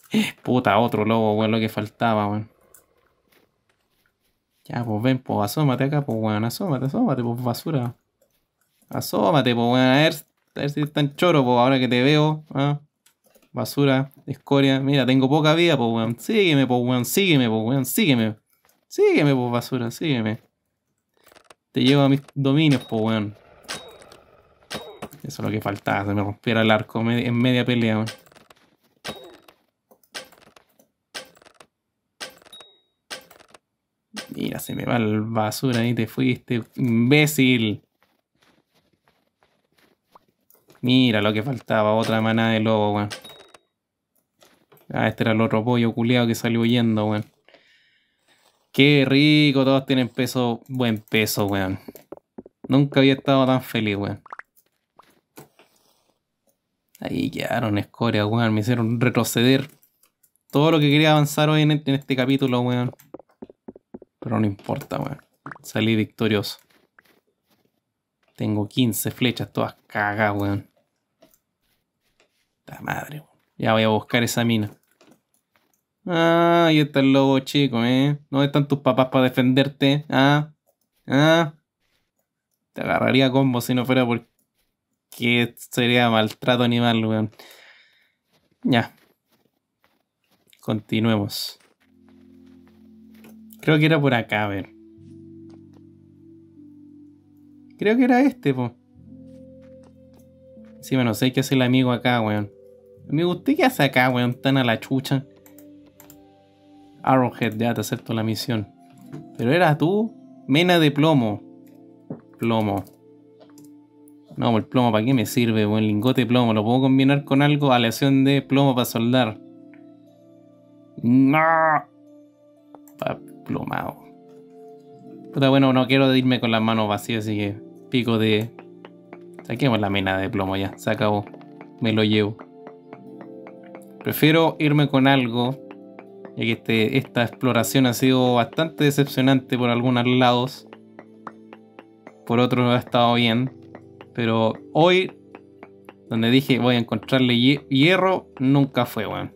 Puta, otro lobo, weón, lo que faltaba, weón. Ya, pues ven, pues asómate acá, pues weón, asómate, pues basura. Asómate, pues weón, a ver si es tan choro, pues ahora que te veo, ¿ah? Basura, escoria. Mira, tengo poca vida, pues weón. Sígueme, pues weón, sígueme, pues weón, sígueme. Sígueme, pues basura, sígueme. Te llevo a mis dominios, pues weón. Eso es lo que faltaba, se me rompiera el arco en media pelea, weón. Mira, se me va el basura ahí, te fuiste, imbécil. Mira lo que faltaba, otra manada de lobo, weón. Ah, este era el otro pollo culiado que salió huyendo, weón. Qué rico, todos tienen peso, buen peso, weón. Nunca había estado tan feliz, weón. Ahí quedaron escoria, weón. Me hicieron retroceder todo lo que quería avanzar hoy en este capítulo, weón. Pero no importa, weón. Salí victorioso. Tengo 15 flechas, todas cagadas, weón. La madre, weón. Ya voy a buscar esa mina. Ah, ahí está el lobo chico, ¿eh? ¿Dónde están tus papás para defenderte? Ah, ah. Te agarraría combo si no fuera porque sería maltrato animal, weón. Ya. Continuemos. Creo que era por acá, a ver. Creo que era este, po. Sí, bueno, sé qué hace el amigo acá, weón. Amigo, ¿usted qué hace acá, weón? Tan a la chucha. Arrowhead, ya te acepto la misión. Pero eras tú, mena de plomo. Plomo. No, el plomo, ¿para qué me sirve, weón? Lingote de plomo. ¿Lo puedo combinar con algo? Aleación de plomo para soldar. No. Plomado. Puta, bueno, no quiero irme con las manos vacías, así que pico de... Saquemos la mena de plomo ya, se acabó. Me lo llevo. Prefiero irme con algo, ya que esta exploración ha sido bastante decepcionante por algunos lados. Por otros ha estado bien. Pero hoy, donde dije voy a encontrarle hierro, nunca fue, weón.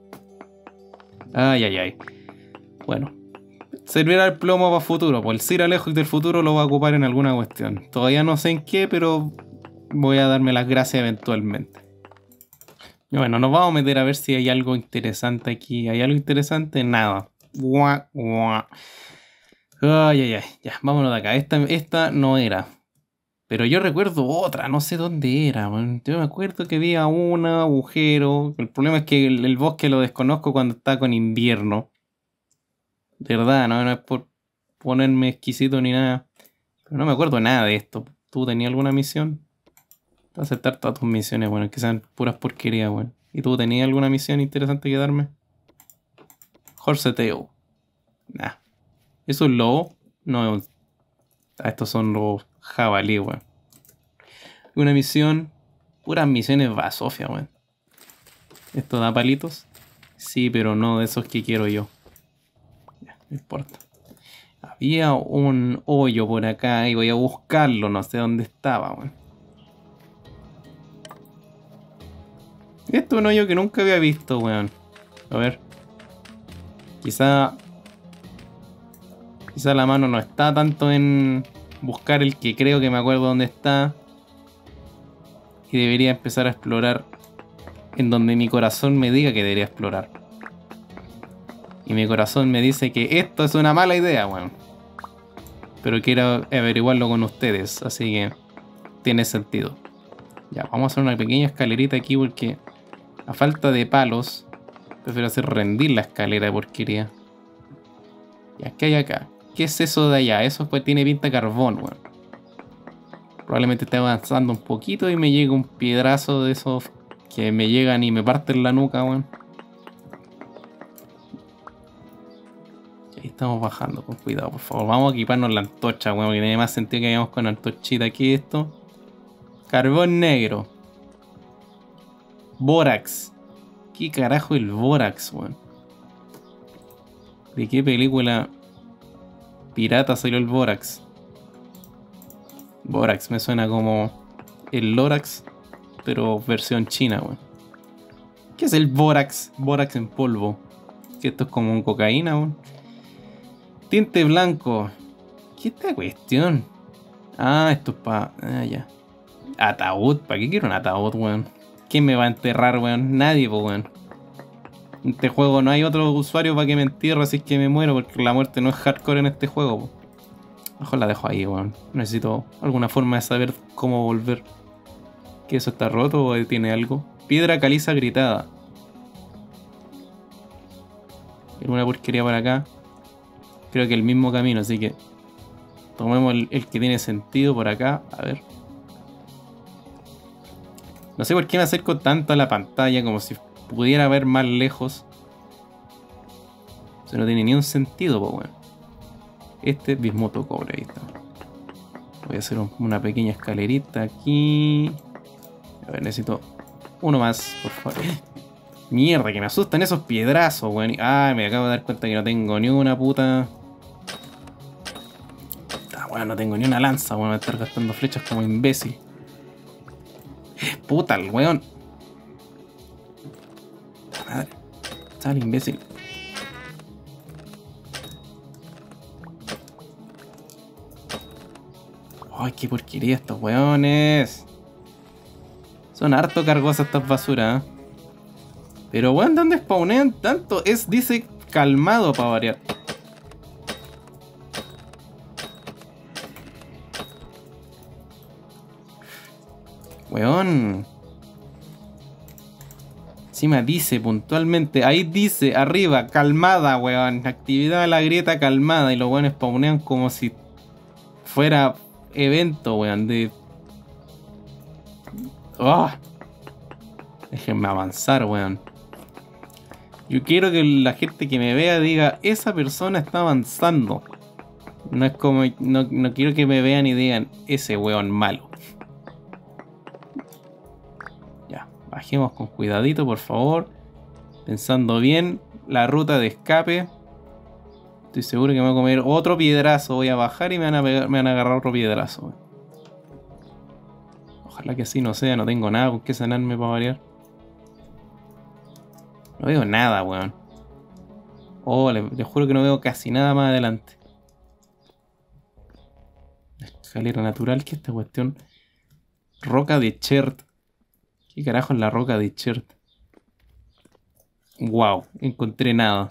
Ay, ay, ay. Bueno. Servirá el plomo para futuro, pues el Sir Alejo del futuro lo va a ocupar en alguna cuestión. Todavía no sé en qué, pero voy a darme las gracias eventualmente. Y bueno, nos vamos a meter a ver si hay algo interesante aquí. ¿Hay algo interesante? Nada. Guau, guau. Ay, ay, ay. Ya, vámonos de acá. Esta no era. Pero yo recuerdo otra, no sé dónde era. Man. Yo me acuerdo que había un agujero. El problema es que el bosque lo desconozco cuando está con invierno. De verdad, no es por ponerme exquisito ni nada. Pero no me acuerdo nada de esto. ¿Tú tenías alguna misión? Te voy a aceptar todas tus misiones, bueno, que sean puras porquerías, bueno. ¿Y tú tenías alguna misión interesante que darme? Horseteo. Nah. ¿Eso es lobo? No, estos son los jabalí, weón. Una misión. Puras misiones basofia, weón. ¿Esto da palitos? Sí, pero no de esos que quiero yo. Ya, no importa. Había un hoyo por acá y voy a buscarlo. No sé dónde estaba, weón. Esto es un hoyo que nunca había visto, weón. A ver. Quizá la mano no está tanto en buscar el que creo que me acuerdo dónde está. Y debería empezar a explorar en donde mi corazón me diga que debería explorar. Y mi corazón me dice que esto es una mala idea, weón. Pero quiero averiguarlo con ustedes, así que tiene sentido. Ya, vamos a hacer una pequeña escalerita aquí porque a falta de palos prefiero hacer rendir la escalera de porquería. Ya, ¿qué hay acá? ¿Qué es eso de allá? Eso pues tiene pinta de carbón, weón. Probablemente esté avanzando un poquito y me llegue un piedrazo de esos que me llegan y me parten la nuca, weón. Ahí estamos bajando, con cuidado, por favor. Vamos a equiparnos la antorcha, weón, que tiene más sentido que vayamos con la antorchita aquí esto. Carbón negro. Bórax. ¿Qué carajo el bórax, weón? ¿De qué película pirata salió el bórax? Bórax me suena como el Lorax, pero versión china, weón. ¿Qué es el bórax? Bórax en polvo. Que esto es como un cocaína, weón. Tinte blanco. ¿Qué es esta cuestión? Ah, esto es para... Ah, ya. Ataúd. ¿Para qué quiero un ataúd, weón? ¿Quién me va a enterrar, weón? Nadie, pues, weón. En este juego no hay otro usuario para que me entierre si es que me muero, porque la muerte no es hardcore en este juego, po. Mejor la dejo ahí, weón. Necesito alguna forma de saber cómo volver. ¿Que eso está roto o tiene algo? Piedra caliza gritada. ¿Alguna porquería por acá? Creo que el mismo camino, así que tomemos el que tiene sentido por acá. A ver. No sé por qué me acerco tanto a la pantalla, como si pudiera ver más lejos. Eso no tiene ni un sentido, pues bueno. Este bismuto cobre, ahí está. Voy a hacer una pequeña escalerita aquí. A ver, necesito uno más, por favor. Mierda, que me asustan esos piedrazos, weón. Ah, me acabo de dar cuenta que no tengo ni una puta... Ah, bueno, no tengo ni una lanza, weón. Voy a estar gastando flechas como imbécil. Puta, el weón. Madre. Sale, imbécil. Ay, qué porquería estos weones. Son harto cargosas estas basuras, ¿eh? Pero weón, ¿dónde spawnean tanto? Dice calmado para variar. Weón. Encima dice puntualmente, ahí dice arriba, calmada, weón. Actividad de la grieta calmada. Y los weones spawnean como si fuera evento, weón. Oh. Déjenme avanzar, weón. Yo quiero que la gente que me vea diga, esa persona está avanzando. No es como, no quiero que me vean y digan, ese weón malo. Ya, bajemos con cuidadito, por favor. Pensando bien, la ruta de escape. Estoy seguro que me voy a comer otro piedrazo. Voy a bajar y me van a agarrar otro piedrazo. Ojalá que así no sea, no tengo nada con qué sanarme para variar. No veo nada, weón. Oh, les juro que no veo casi nada más adelante. Escalera natural, ¿qué es esta cuestión? Roca de Chert. ¿Qué carajo es la roca de Chert? Wow, encontré nada.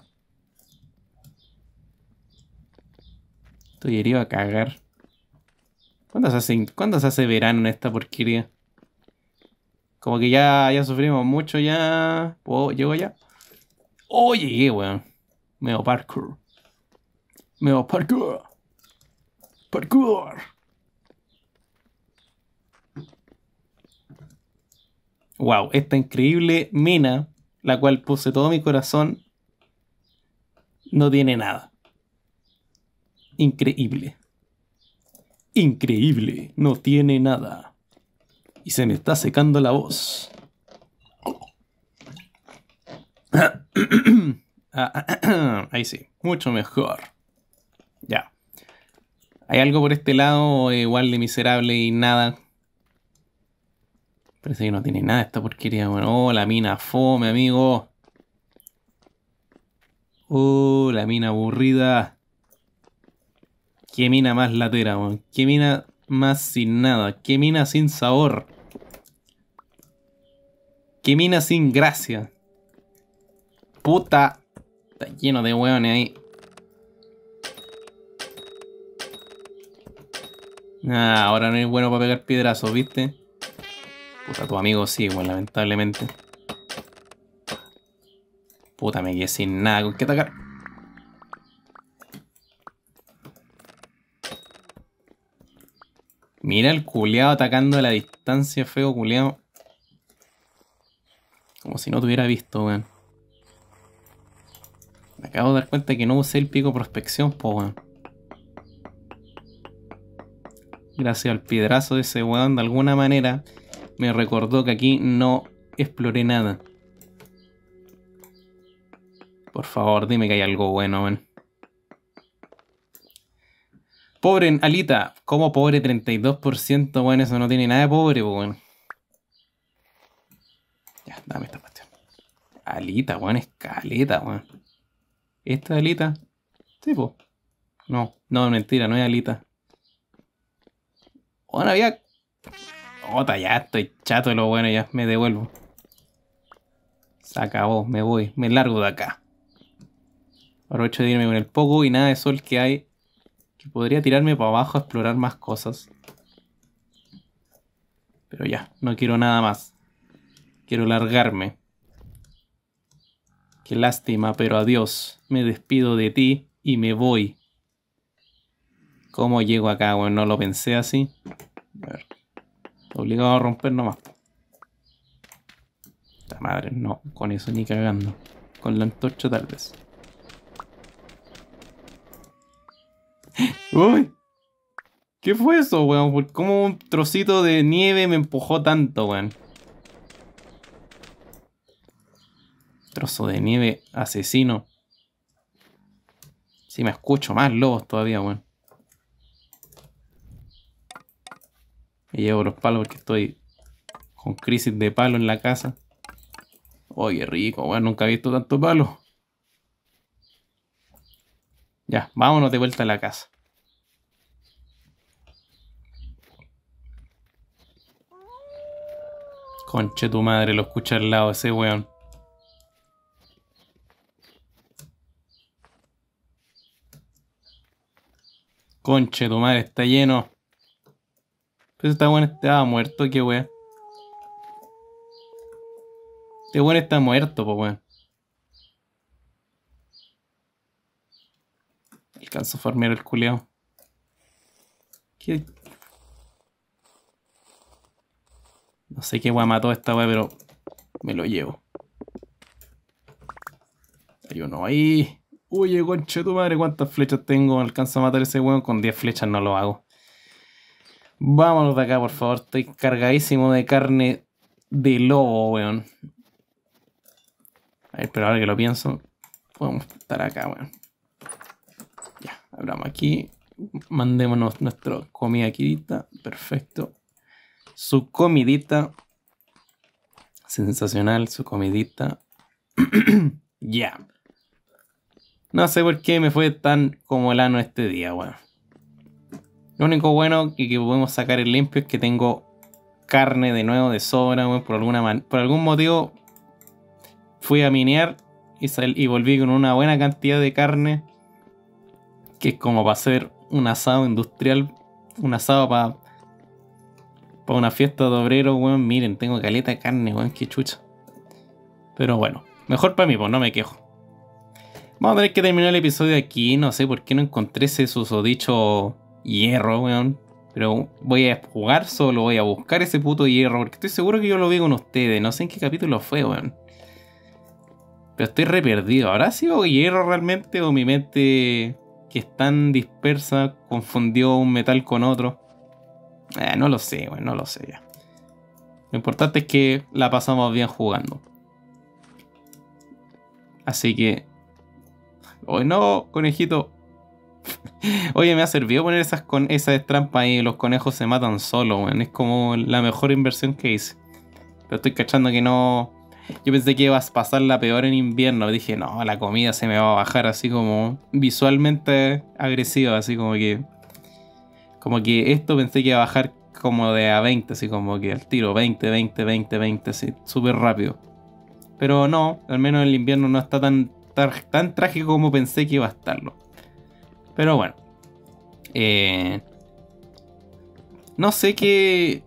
Estoy herido a cagar. ¿Cuándo se hace verano en esta porquería? Como que ya sufrimos mucho ya. Oh, ¿llego ya? Oh, llegué, weón. Meo parkour. Meo parkour. Parkour. Wow, esta increíble mina, la cual puse todo mi corazón, no tiene nada. Increíble. Increíble, no tiene nada. Y se me está secando la voz. Ahí sí, mucho mejor. Ya. Hay algo por este lado igual de miserable y nada. Parece que no tiene nada esta porquería. Bueno, oh, la mina fome, amigo. Oh, la mina aburrida. Qué mina más latera, weón. Qué mina más sin nada. Qué mina sin sabor. Qué mina sin gracia. Puta. Está lleno de weones ahí. Ah, ahora no es bueno para pegar piedrazos, ¿viste? Puta, tu amigo sí, bueno, lamentablemente. Puta, me quedé sin nada con qué atacar. Mira el culeado atacando a la distancia, feo culeado. Como si no te hubiera visto, weón. Me acabo de dar cuenta que no usé el pico prospección, po, weón. Gracias al piedrazo de ese weón, de alguna manera, me recordó que aquí no exploré nada. Por favor, dime que hay algo bueno, weón. Pobre en Alita. ¿Cómo pobre 32%? Bueno, eso no tiene nada de pobre, weón. Ya, dame esta cuestión. Alita, weón, escaleta, weón. ¿Esta es alita? Sí, po. No, no, mentira, no es alita. Bueno, había... Ota, ya estoy chato de lo bueno, ya me devuelvo. Se acabó, me voy, me largo de acá. Aprovecho de irme con el poco y nada de sol que hay. Que podría tirarme para abajo a explorar más cosas. Pero ya, no quiero nada más. Quiero largarme. Qué lástima, pero adiós. Me despido de ti y me voy. ¿Cómo llego acá? Bueno, no lo pensé así. A ver. Obligado a romper nomás. La madre, no, con eso ni cagando. Con la antorcha tal vez. ¡Uy! ¿Qué fue eso, weón? ¿Cómo un trocito de nieve me empujó tanto, weón? Trozo de nieve asesino. Si me escucho más lobos todavía, weón. Me llevo los palos porque estoy con crisis de palo en la casa. Oye, rico, weón, nunca he visto tanto palo. Ya, vámonos de vuelta a la casa. Conche tu madre, lo escucha al lado ese weón. Conche tu madre, está lleno. Pero este weón estaba muerto, qué weón. Este weón está muerto, po weón. Alcanzo a farmear el culeado. ¿Qué? No sé qué weón mató a esta weón, pero me lo llevo. Hay uno ahí. Oye, conche tu madre, ¿cuántas flechas tengo? Alcanzo a matar a ese weón. Con 10 flechas no lo hago. Vámonos de acá, por favor. Estoy cargadísimo de carne de lobo, weón. A ver, pero ahora que lo pienso, podemos estar acá, weón. Ya, abramos aquí. Mandémonos nuestra comida aquí. Perfecto. Su comidita. Sensacional, su comidita. Ya. No sé por qué me fue tan como el ano este día, weón. Lo único bueno que podemos sacar en limpio es que tengo carne de nuevo de sobra, weón. Por algún motivo fui a minear y volví con una buena cantidad de carne. Que es como para hacer un asado industrial. Un asado para una fiesta de obreros, weón. Miren, tengo caleta de carne, weón. Qué chucha. Pero bueno, mejor para mí, pues no me quejo. Vamos a tener que terminar el episodio aquí. No sé por qué no encontré ese susodicho hierro, weón. Pero voy a jugar solo, voy a buscar ese puto hierro. Porque estoy seguro que yo lo vi con ustedes. No sé en qué capítulo fue, weón. Pero estoy re perdido. ¿Habrá sido hierro realmente? ¿O mi mente, que es tan dispersa, confundió un metal con otro? No lo sé, weón. No lo sé ya. Lo importante es que la pasamos bien jugando. Así que... ¡Oh, no, conejito! Oye, me ha servido poner esas trampas ahí. Los conejos se matan solos, weón. Es como la mejor inversión que hice. Pero estoy cachando que no... Yo pensé que ibas a pasar la peor en invierno. Dije, no, la comida se me va a bajar así como visualmente agresiva. Así como que... Como que esto pensé que iba a bajar como de a 20. Así como que al tiro 20, 20, 20, 20. Así, súper rápido. Pero no, al menos el invierno no está tan trágico como pensé que iba a estarlo. Pero bueno. No sé qué...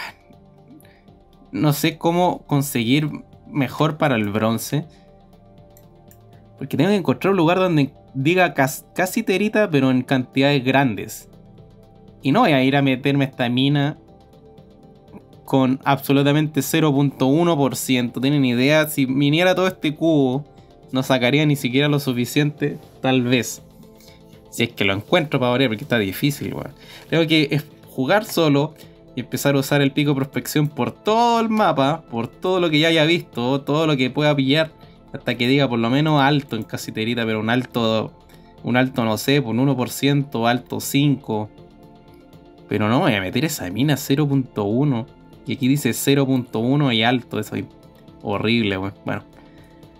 No sé cómo conseguir mejor para el bronce. Porque tengo que encontrar un lugar donde diga casi terita, pero en cantidades grandes. Y no voy a ir a meterme esta mina con absolutamente 0.1%. ¿Tienen idea? Si miniera todo este cubo, no sacaría ni siquiera lo suficiente, tal vez. Si es que lo encuentro para variar, porque está difícil, weón. Tengo que jugar solo y empezar a usar el pico de prospección por todo el mapa, por todo lo que ya haya visto, todo lo que pueda pillar, hasta que diga por lo menos alto en casiterita, pero un alto no sé, por un 1%, alto 5%. Pero no voy a meter esa mina 0.1. Y aquí dice 0.1 y alto, eso es horrible, weón. Bueno,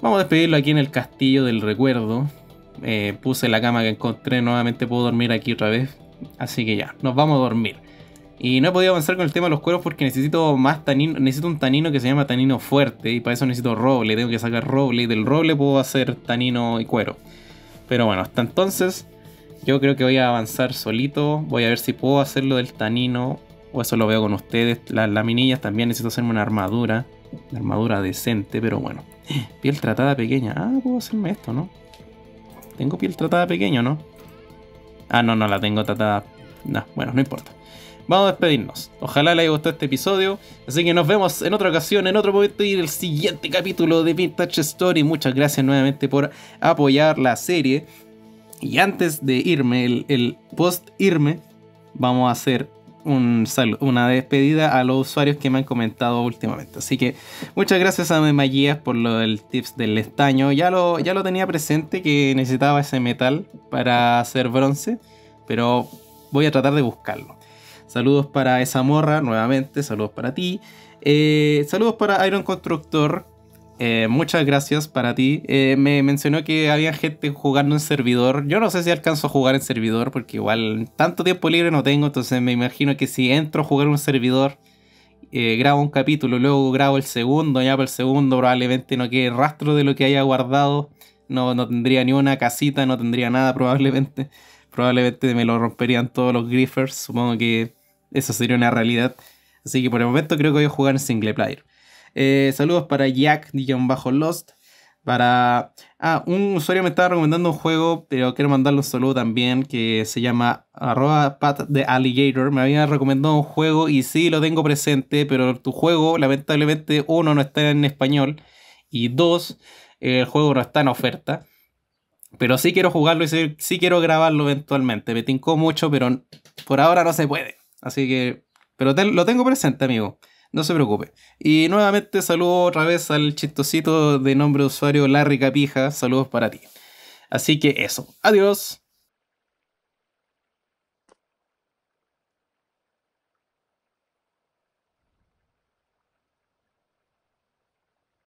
Vamos a despedirlo aquí en el castillo del recuerdo. Puse la cama que encontré, nuevamente puedo dormir aquí otra vez. Así que ya, nos vamos a dormir. Y no he podido avanzar con el tema de los cueros porque necesito más tanino. Necesito un tanino que se llama tanino fuerte. Y para eso necesito roble. Tengo que sacar roble. Y del roble puedo hacer tanino y cuero. Pero bueno, hasta entonces yo creo que voy a avanzar solito. Voy a ver si puedo hacerlo del tanino. O eso lo veo con ustedes. Las laminillas también necesito hacerme una armadura. Una armadura decente, pero bueno. Piel tratada pequeña. Ah, puedo hacerme esto, ¿no? ¿Tengo piel tratada pequeña, no? Ah, no, no la tengo tratada. No, bueno, no importa. Vamos a despedirnos. Ojalá les haya gustado este episodio. Así que nos vemos en otra ocasión, en otro momento y en el siguiente capítulo de Vintage Story. Muchas gracias nuevamente por apoyar la serie. Y antes de irme, el post irme, vamos a hacer una despedida a los usuarios que me han comentado últimamente. Así que muchas gracias a Magías por lo del tips del estaño. Ya lo tenía presente que necesitaba ese metal para hacer bronce, pero voy a tratar de buscarlo. Saludos para esa morra nuevamente, saludos para ti. Saludos para Iron Constructor. Muchas gracias para ti. Me mencionó que había gente jugando en servidor. Yo no sé si alcanzo a jugar en servidor porque igual tanto tiempo libre no tengo. Entonces me imagino que si entro a jugar un servidor, grabo un capítulo, luego grabo el segundo. Ya para el segundo probablemente no quede rastro de lo que haya guardado. No tendría ni una casita, no tendría nada probablemente. Probablemente me lo romperían todos los griffers. Supongo que eso sería una realidad. Así que por el momento creo que voy a jugar en single player. Saludos para Jack-Lost. Para... un usuario me estaba recomendando un juego, pero quiero mandarle un saludo también, que se llama @PatTheAlligator. Me había recomendado un juego y sí lo tengo presente, pero tu juego, lamentablemente, uno, no está en español, y dos, el juego no está en oferta. Pero sí quiero jugarlo y sí quiero grabarlo eventualmente. Me tincó mucho, pero por ahora no se puede. Así que... Pero lo tengo presente, amigo. No se preocupe. Y nuevamente saludo otra vez al chistosito de nombre de usuario Larry Capija. Saludos para ti. Así que eso. Adiós.